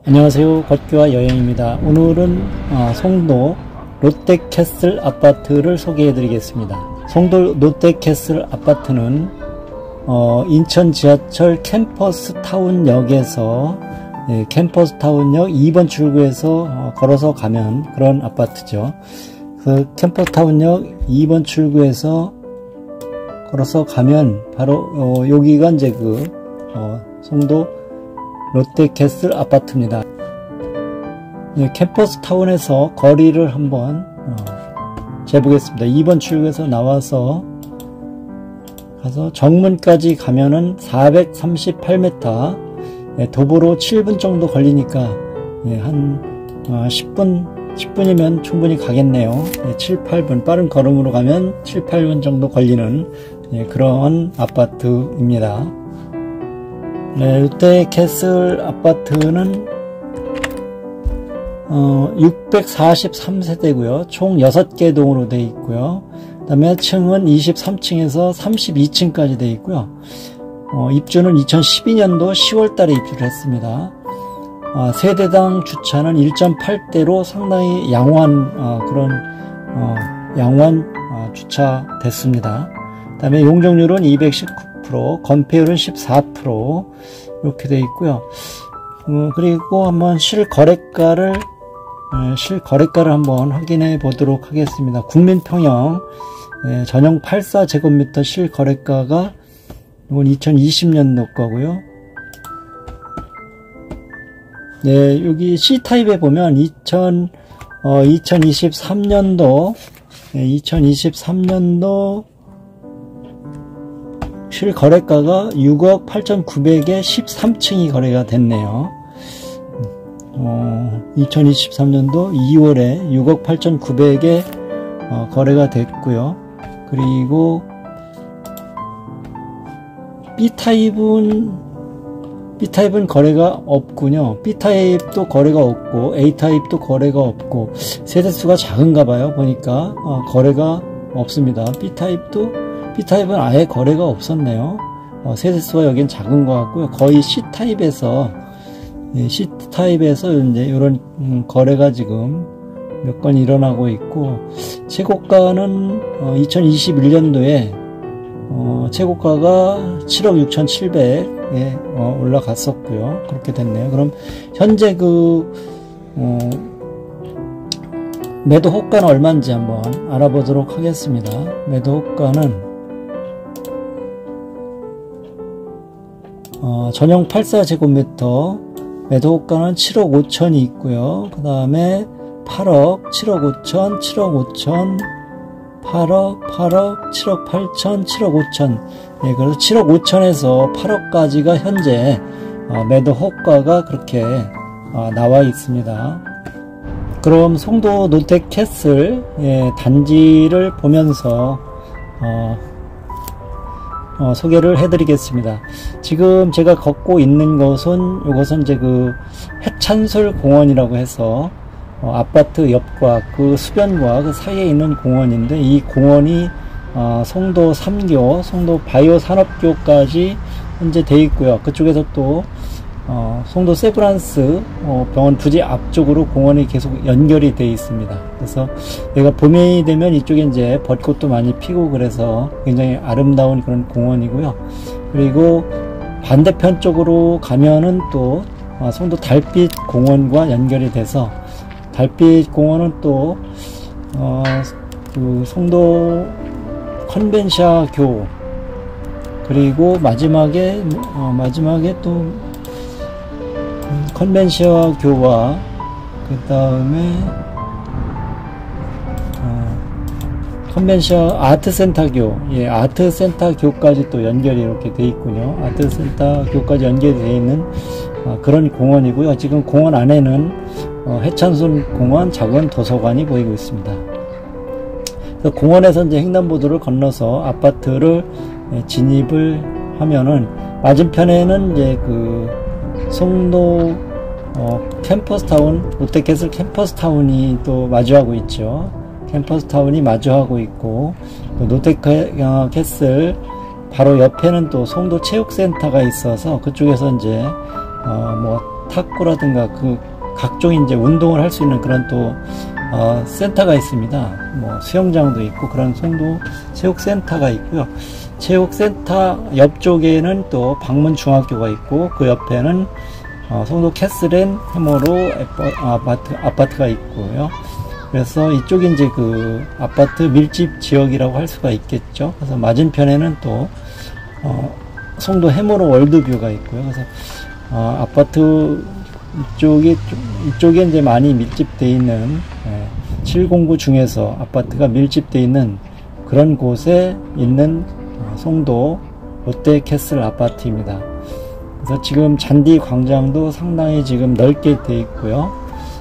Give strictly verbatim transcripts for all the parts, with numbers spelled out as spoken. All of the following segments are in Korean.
안녕하세요. 걷기와 여행입니다. 오늘은 어, 송도 롯데캐슬 아파트를 소개해 드리겠습니다. 송도 롯데캐슬 아파트는 어, 인천 지하철 캠퍼스타운역에서 예, 캠퍼스타운역 이 번 출구에서 어, 걸어서 가면 그런 아파트죠. 그 캠퍼스타운역 이 번 출구에서 걸어서 가면 바로 어, 여기가 이제 그 어, 송도 롯데캐슬 아파트입니다. 예, 캠퍼스타운에서 거리를 한번 어, 재보겠습니다. 이 번 출구에서 나와서 가서 정문까지 가면은 사백삼십팔 미터, 예, 도보로 칠 분 정도 걸리니까 예, 한 어, 십 분, 십 분이면 충분히 가겠네요. 예, 칠, 팔 분, 빠른 걸음으로 가면 칠, 팔 분 정도 걸리는 예, 그런 아파트입니다. 네, 롯데캐슬 아파트는 어, 육백사십삼 세대고요. 총 여섯 개 동으로 되어 있고요. 그 다음에 층은 이십삼 층에서 삼십이 층까지 되어 있고요. 어, 입주는 이천십이 년도 시월 달에 입주를 했습니다. 어, 세대당 주차는 일 점 팔 대로 상당히 양호한 어, 그런 어, 양호한 어, 주차 됐습니다. 그 다음에 용적률은 이백십구 퍼센트, 건폐율은 십사 퍼센트 이렇게 되어 있고요. 어, 그리고 한번 실거래가를 에, 실거래가를 한번 확인해 보도록 하겠습니다. 국민평형 에, 전용 팔십사 제곱미터 실거래가가 이건 이천이십 년도 거고요. 네, 여기 C타입에 보면 이천, 어, 이천이십삼 년도 네, 이천이십삼 년도 실거래가가 육억 팔천구백에 십삼 층이 거래가 됐네요. 어, 이천이십삼 년도 이월에 육억 팔천구백에 어, 거래가 됐고요. 그리고 B타입은 B타입은 거래가 없군요. B타입도 거래가 없고 A타입도 거래가 없고 세대수가 작은가 봐요. 보니까 어, 거래가 없습니다. B타입도 B타입은 아예 거래가 없었네요. 어, 세대수가 여긴 작은 것 같고요. 거의 C타입에서 예, C타입에서 이제 이런 음, 거래가 지금 몇 건 일어나고 있고, 최고가는 어, 이천이십일 년도에 어, 최고가가 칠억 육천칠백에 어, 올라갔었고요. 그렇게 됐네요. 그럼 현재 그 어, 매도 호가는 얼마인지 한번 알아보도록 하겠습니다. 매도 호가는 어, 전용 팔십사 제곱미터 매도 호가는 칠억 오천이 있고요. 그 다음에 팔억, 칠억 오천, 칠억 오천, 팔억, 팔억, 칠억 팔천, 칠억 오천. 예, 그래서 칠억 오천에서 팔억까지가 현재 어, 매도 호가가 그렇게 어, 나와 있습니다. 그럼 송도 롯데캐슬 예, 단지를 보면서 어, 어, 소개를 해드리겠습니다. 지금 제가 걷고 있는 곳은 이것은 이제 그 해찬술 공원이라고 해서 어, 아파트 옆과 그 수변과 그 사이에 있는 공원인데, 이 공원이 어, 송도 삼 교, 송도 바이오 산업교까지 현재 되어 있고요. 그쪽에서 또 어, 송도 세브란스 어, 병원 부지 앞쪽으로 공원이 계속 연결이 되어 있습니다. 그래서 내가 봄이 되면 이쪽에 이제 벚꽃도 많이 피고 그래서 굉장히 아름다운 그런 공원이고요. 그리고 반대편 쪽으로 가면은 또 어, 송도 달빛 공원과 연결이 돼서, 달빛 공원은 또 어, 그 송도 컨벤샤 교, 그리고 마지막에 어, 마지막에 또 컨벤셔 교와 그 다음에 어, 컨벤셔 아트센터 교, 예, 아트센터 교까지 또 연결이 이렇게 돼 있군요. 아트센터 교까지 연결이 돼 있는 어, 그런 공원이고요. 지금 공원 안에는 어, 해찬순 공원 작은 도서관이 보이고 있습니다. 그래서 공원에서 이제 횡단보도를 건너서 아파트를 예, 진입을 하면은 맞은편에는 이제 그 송도 어, 캠퍼스타운, 롯데캐슬 캠퍼스타운이 또 마주하고 있죠. 캠퍼스타운이 마주하고 있고, 롯데캐슬 바로 옆에는 또 송도 체육센터가 있어서 그쪽에서 이제 어, 뭐 탁구라든가 그 각종 이제 운동을 할 수 있는 그런 또 어, 센터가 있습니다. 뭐 수영장도 있고 그런 송도 체육센터가 있고요. 체육센터 옆쪽에는 또 방문 중학교가 있고 그 옆에는 어, 송도 캐슬앤 해머로 아파트, 아파트가 있고요. 그래서 이쪽이 이제 그 아파트 밀집 지역이라고 할 수가 있겠죠. 그래서 맞은편에는 또 어, 송도 해머로 월드뷰가 있고요. 그래서 어, 아파트 이쪽이 이쪽에 이제 많이 밀집되어 있는 예, 칠공구 중에서 아파트가 밀집되어 있는 그런 곳에 있는 어, 송도 롯데캐슬 아파트입니다. 그래서 지금 잔디 광장도 상당히 지금 넓게 되어 있고요.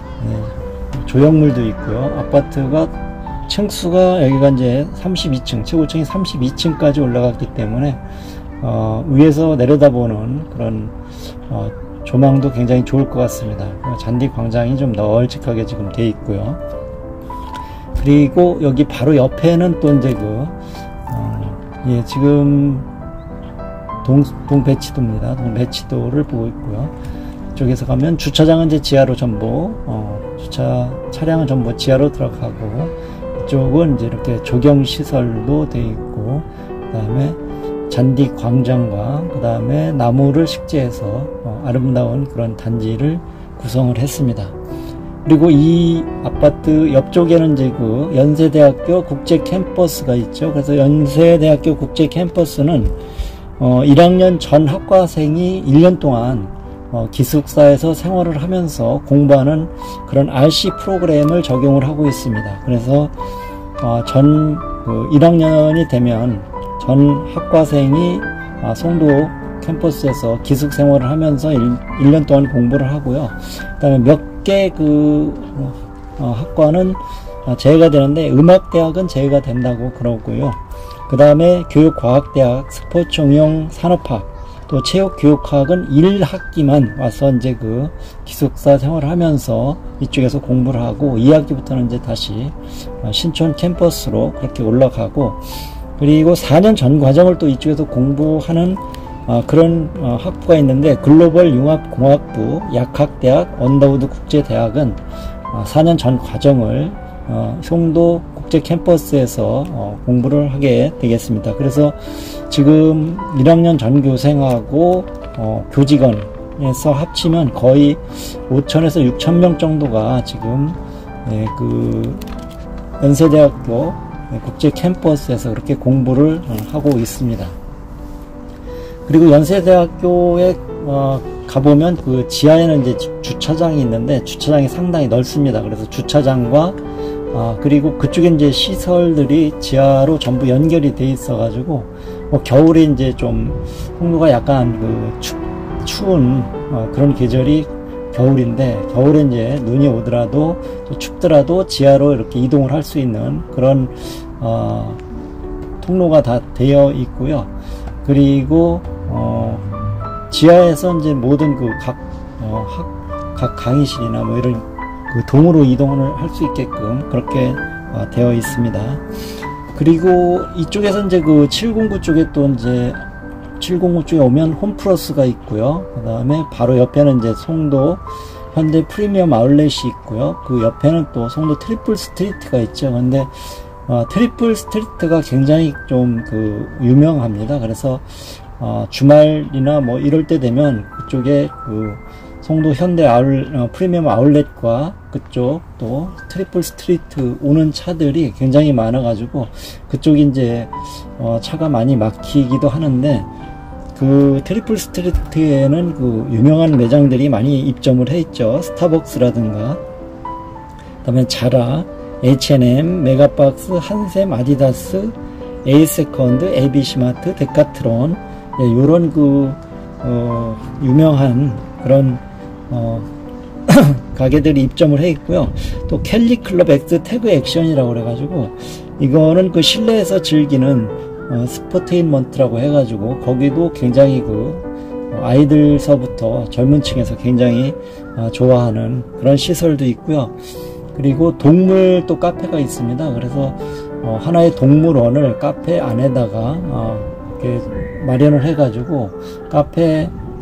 예, 조형물도 있고요. 아파트가 층수가 여기가 이제 삼십이 층, 최고층이 삼십이 층까지 올라갔기 때문에 어, 위에서 내려다보는 그런 어, 조망도 굉장히 좋을 것 같습니다. 잔디 광장이 좀 널찍하게 지금 되어 있고요. 그리고 여기 바로 옆에는 또 이제 그 어, 예, 지금 동, 동배치도입니다. 동배치도를 보고 있고요. 이쪽에서 가면 주차장은 이제 지하로 전부 어, 주차 차량은 전부 지하로 들어가고, 이쪽은 이제 이렇게 조경 시설도 되어 있고, 그 다음에 잔디 광장과 그 다음에 나무를 식재해서 어, 아름다운 그런 단지를 구성을 했습니다. 그리고 이 아파트 옆쪽에는 이제 그 연세대학교 국제 캠퍼스가 있죠. 그래서 연세대학교 국제 캠퍼스는 어, 일 학년 전 학과생이 일 년 동안 어, 기숙사에서 생활을 하면서 공부하는 그런 알씨 프로그램을 적용을 하고 있습니다. 그래서 어, 전 그 일 학년이 되면 전 학과생이 아, 송도 캠퍼스에서 기숙 생활을 하면서 일 년 동안 공부를 하고요. 그 다음에 몇 개 그 어, 학과는 제외가 되는데 음악대학은 제외가 된다고 그러고요. 그 다음에 교육과학대학, 스포츠응용 산업학, 또 체육교육학은 일 학기만 와서 이제 그 기숙사 생활을 하면서 이쪽에서 공부를 하고, 이 학기부터는 이제 다시 신촌 캠퍼스로 그렇게 올라가고, 그리고 사 년 전 과정을 또 이쪽에서 공부하는 어, 그런 어, 학부가 있는데, 글로벌 융합공학부 약학대학 언더우드 국제대학은 어, 사 년 전 과정을 어, 송도 국제 캠퍼스에서 어, 공부를 하게 되겠습니다. 그래서 지금 일 학년 전교생하고 어, 교직원에서 합치면 거의 오천에서 육천 명 정도가 지금 예, 그 연세대학교 국제 캠퍼스에서 그렇게 공부를 하고 있습니다. 그리고 연세대학교에 어, 가보면 그 지하에는 이제 주차장이 있는데, 주차장이 상당히 넓습니다. 그래서 주차장과 어, 그리고 그쪽에 이제 시설들이 지하로 전부 연결이 돼 있어 가지고, 뭐 겨울에 이제 좀 송도가 약간 그 추, 추운 어, 그런 계절이 겨울인데, 겨울에 이제 눈이 오더라도 또 춥더라도 지하로 이렇게 이동을 할 수 있는 그런 어, 통로가 다 되어 있고요. 그리고 어, 지하에서 이제 모든 그 각 어, 학, 각 강의실이나 뭐 이런 그 동으로 이동을 할 수 있게끔 그렇게 어, 되어 있습니다. 그리고 이쪽에서 이제 그 칠공구 쪽에 또 이제 칠공구 쪽에 오면 홈플러스가 있고요. 그 다음에 바로 옆에는 이제 송도 현대 프리미엄 아울렛이 있고요. 그 옆에는 또 송도 트리플 스트리트가 있죠. 근데 어, 트리플 스트리트가 굉장히 좀 그 유명합니다. 그래서 어, 주말이나 뭐 이럴 때 되면 그쪽에 그 송도 현대 아울, 어, 프리미엄 아울렛과 그쪽 또 트리플 스트리트 오는 차들이 굉장히 많아가지고 그쪽이 이제 어, 차가 많이 막히기도 하는데, 그 트리플 스트리트에는 그 유명한 매장들이 많이 입점을 해 있죠. 스타벅스라든가, 그 다음에 자라, 에이치 앤 엠, 메가박스, 한샘, 아디다스, 에이세컨드, 에이비씨마트, 데카트론, 예, 요런 그 어, 유명한 그런 어, 가게들이 입점을 해 있고요. 또 캘리클럽 엑스 태그 액션이라고 그래가지고, 이거는 그 실내에서 즐기는 어, 스포테인먼트라고 해가지고 거기도 굉장히 그 어, 아이들서부터 젊은 층에서 굉장히 어, 좋아하는 그런 시설도 있고요. 그리고 동물 또 카페가 있습니다. 그래서 어, 하나의 동물원을 카페 안에다가 어, 이렇게 마련을 해가지고 카페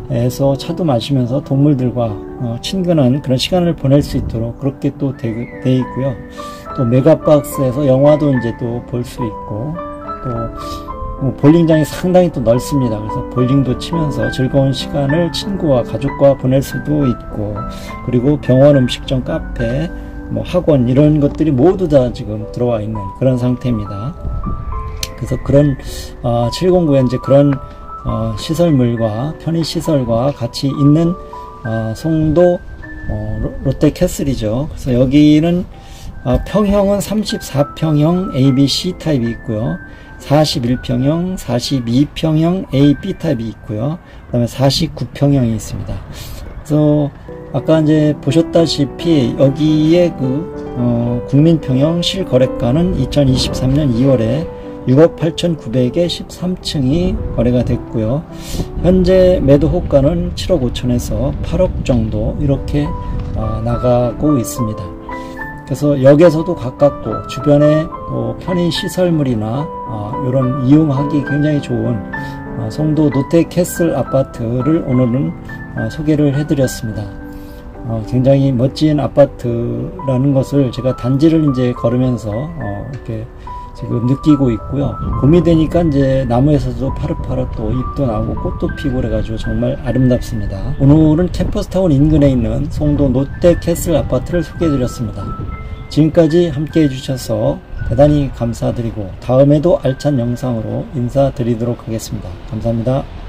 에서 차도 마시면서 동물들과 어, 친근한 그런 시간을 보낼 수 있도록 그렇게 또 돼, 돼 있고요. 또 메가박스에서 영화도 이제 또 볼 수 있고, 또 뭐 볼링장이 상당히 또 넓습니다. 그래서 볼링도 치면서 즐거운 시간을 친구와 가족과 보낼 수도 있고, 그리고 병원, 음식점, 카페, 뭐 학원 이런 것들이 모두 다 지금 들어와 있는 그런 상태입니다. 그래서 그런 어, 칠공구에 이제 그런 어, 시설물과 편의시설과 같이 있는 어, 송도 어, 롯데캐슬이죠. 그래서 여기는 어, 평형은 삼십사 평형 A, B, C 타입이 있고요. 사십일 평형, 사십이 평형 A, B 타입이 있고요. 그 다음에 사십구 평형이 있습니다. 그래서 아까 이제 보셨다시피 여기에 그 어, 국민평형 실거래가는 이천이십삼 년 이월에 육억 팔천구백에 십삼 층이 거래가 됐고요. 현재 매도 호가는 칠억 오천에서 팔억 정도 이렇게 어, 나가고 있습니다. 그래서 역에서도 가깝고 주변에 어, 편의시설물이나 어, 이런 이용하기 굉장히 좋은 어, 송도 롯데캐슬 아파트를 오늘은 어, 소개를 해드렸습니다. 어, 굉장히 멋진 아파트라는 것을 제가 단지를 이제 걸으면서 어, 이렇게 지금 느끼고 있고요. 봄이 되니까 이제 나무에서도 파릇파릇 또 잎도 나오고 꽃도 피고 그래가지고 정말 아름답습니다. 오늘은 캠퍼스타운 인근에 있는 송도 롯데캐슬 아파트를 소개해드렸습니다. 지금까지 함께 해주셔서 대단히 감사드리고 다음에도 알찬 영상으로 인사드리도록 하겠습니다. 감사합니다.